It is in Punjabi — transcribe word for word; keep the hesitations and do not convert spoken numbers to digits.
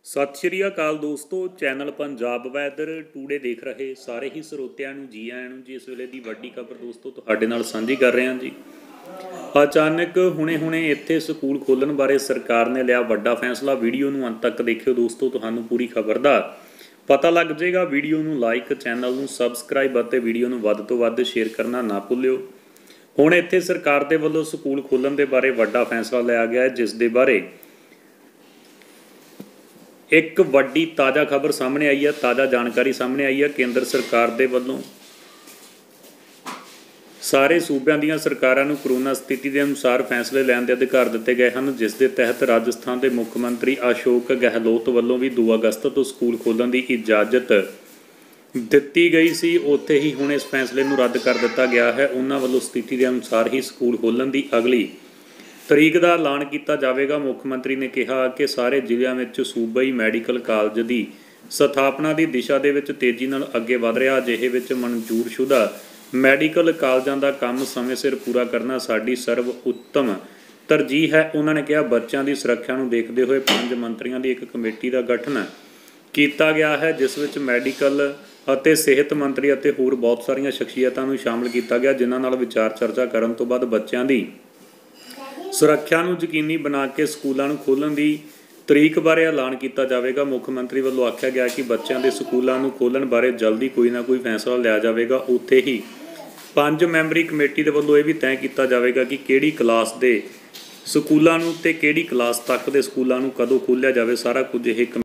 ਸਤਿ ਸ਼੍ਰੀ ਅਕਾਲ ਦੋਸਤੋ, ਚੈਨਲ ਪੰਜਾਬ ਵੈਦਰ ਟੂਡੇ ਦੇਖ ਰਹੇ ਸਾਰੇ ਹੀ ਸਰੋਤਿਆਂ ਨੂੰ ਜੀ ਆਇਆਂ ਨੂੰ ਜੀ। ਇਸ ਵੇਲੇ ਦੀ ਵੱਡੀ ਖਬਰ ਦੋਸਤੋ ਤੁਹਾਡੇ ਨਾਲ ਸਾਂਝੀ ਕਰ ਰਹੇ ਹਾਂ ਜੀ। ਅਚਾਨਕ ਹੁਣੇ-ਹੁਣੇ ਇੱਥੇ ਸਕੂਲ ਖੋਲ੍ਹਣ ਬਾਰੇ ਸਰਕਾਰ ਨੇ ਲਿਆ ਵੱਡਾ ਫੈਸਲਾ। ਵੀਡੀਓ ਨੂੰ ਅੰਤ ਤੱਕ ਦੇਖਿਓ ਦੋਸਤੋ, ਤੁਹਾਨੂੰ ਪੂਰੀ ਖਬਰ ਦਾ ਪਤਾ ਲੱਗ ਜਾਏਗਾ। ਵੀਡੀਓ ਨੂੰ ਲਾਈਕ, ਚੈਨਲ ਨੂੰ ਸਬਸਕ੍ਰਾਈਬ ਅਤੇ ਵੀਡੀਓ ਨੂੰ ਵੱਧ ਤੋਂ ਵੱਧ ਸ਼ੇਅਰ ਕਰਨਾ ਨਾ ਭੁੱਲਿਓ। ਹੁਣ ਇੱਥੇ ਸਰਕਾਰ ਦੇ ਵੱਲੋਂ ਸਕੂਲ ਖੋਲ੍ਹਣ ਦੇ ਬਾਰੇ ਵੱਡਾ ਫੈਸਲਾ ਲਿਆ ਗਿਆ ਹੈ, ਜਿਸ ਦੇ ਬਾਰੇ ਇੱਕ ਵੱਡੀ ਤਾਜ਼ਾ ਖਬਰ ਸਾਹਮਣੇ ਆਈ ਹੈ, ਤਾਜ਼ਾ ਜਾਣਕਾਰੀ ਸਾਹਮਣੇ ਆਈ ਹੈ। ਕੇਂਦਰ ਸਰਕਾਰ ਦੇ ਵੱਲੋਂ ਸਾਰੇ ਸੂਬਿਆਂ ਦੀਆਂ ਸਰਕਾਰਾਂ ਨੂੰ ਕਰੋਨਾ ਸਥਿਤੀ ਦੇ ਅਨੁਸਾਰ ਫੈਸਲੇ ਲੈਣ ਦੇ ਅਧਿਕਾਰ ਦਿੱਤੇ ਗਏ ਹਨ, ਜਿਸ ਦੇ ਤਹਿਤ ਰਾਜਸਥਾਨ ਦੇ ਮੁੱਖ ਮੰਤਰੀ ਅਸ਼ੋਕ ਗਹਿਲੋਤ ਵੱਲੋਂ ਵੀ ਦੋ ਅਗਸਤ ਤੋਂ ਸਕੂਲ ਖੋਲ੍ਹਣ ਦੀ ਇਜਾਜ਼ਤ ਦਿੱਤੀ ਗਈ ਸੀ। ਉੱਥੇ ਹੀ ਹੁਣ ਇਸ ਫੈਸਲੇ ਨੂੰ ਰੱਦ ਕਰ ਦਿੱਤਾ ਗਿਆ ਹੈ। ਉਹਨਾਂ ਵੱਲੋਂ ਸਥਿਤੀ ਦੇ ਅਨੁਸਾਰ ਹੀ ਸਕੂਲ ਖੋਲ੍ਹਣ ਦੀ ਅਗਲੀ ਤਰੀਕ ਦਾ ਐਲਾਨ ਕੀਤਾ ਜਾਵੇਗਾ। ਮੁੱਖ ਮੰਤਰੀ ਨੇ ਕਿਹਾ ਕਿ ਸਾਰੇ ਜ਼ਿਲ੍ਹਿਆਂ ਵਿੱਚ ਸੂਬਾਈ ਮੈਡੀਕਲ ਕਾਲਜ ਦੀ ਸਥਾਪਨਾ ਦੀ ਦਿਸ਼ਾ ਦੇ ਵਿੱਚ ਤੇਜ਼ੀ ਨਾਲ ਅੱਗੇ ਵਧ ਰਿਹਾ। ਅਜਿਹੇ ਵਿੱਚ ਮਨਜ਼ੂਰਸ਼ੁਦਾ ਮੈਡੀਕਲ ਕਾਲਜਾਂ ਦਾ ਕੰਮ ਸਮੇਂ ਸਿਰ ਪੂਰਾ ਕਰਨਾ ਸਾਡੀ ਸਰਵ ਉੱਤਮ ਤਰਜੀਹ ਹੈ। ਉਹਨਾਂ ਨੇ ਕਿਹਾ ਬੱਚਿਆਂ ਦੀ ਸੁਰੱਖਿਆ ਨੂੰ ਦੇਖਦੇ ਹੋਏ ਪੰਜ ਮੰਤਰੀਆਂ ਦੀ ਇੱਕ ਕਮੇਟੀ ਦਾ ਗਠਨ ਕੀਤਾ ਗਿਆ ਹੈ, ਜਿਸ ਵਿੱਚ ਮੈਡੀਕਲ ਅਤੇ ਸਿਹਤ ਮੰਤਰੀ ਅਤੇ ਹੋਰ ਬਹੁਤ ਸਾਰੀਆਂ ਸ਼ਖਸੀਅਤਾਂ ਨੂੰ ਸ਼ਾਮਲ ਕੀਤਾ ਗਿਆ, ਜਿਨ੍ਹਾਂ ਨਾਲ ਵਿਚਾਰ ਚਰਚਾ ਕਰਨ ਤੋਂ ਬਾਅਦ ਬੱਚਿਆਂ ਦੀ ਸੁਰੱਖਿਆ ਨੂੰ ਯਕੀਨੀ ਬਣਾ ਕੇ ਸਕੂਲਾਂ ਨੂੰ ਖੋਲ੍ਹਣ ਦੀ ਤਰੀਕ ਬਾਰੇ ਐਲਾਨ ਕੀਤਾ ਜਾਵੇਗਾ। ਮੁੱਖ ਮੰਤਰੀ ਵੱਲੋਂ ਆਖਿਆ ਗਿਆ ਕਿ ਬੱਚਿਆਂ ਦੇ ਸਕੂਲਾਂ ਨੂੰ ਖੋਲ੍ਹਣ ਬਾਰੇ ਜਲਦੀ ਕੋਈ ਨਾ ਕੋਈ ਫੈਸਲਾ ਲਿਆ ਜਾਵੇਗਾ। ਉੱਥੇ ਹੀ ਪੰਜ ਮੈਂਬਰੀ ਕਮੇਟੀ ਦੇ ਵੱਲੋਂ ਇਹ ਵੀ ਤੈਅ ਕੀਤਾ ਜਾਵੇਗਾ ਕਿ ਕਿਹੜੀ ਕਲਾਸ ਦੇ ਸਕੂਲਾਂ ਨੂੰ ਤੇ ਕਿਹੜੀ ਕਲਾਸ ਤੱਕ ਦੇ ਸਕੂਲਾਂ ਨੂੰ ਕਦੋਂ ਖੋਲ੍ਹਿਆ ਜਾਵੇ। ਸਾਰਾ ਕੁਝ ਇਹ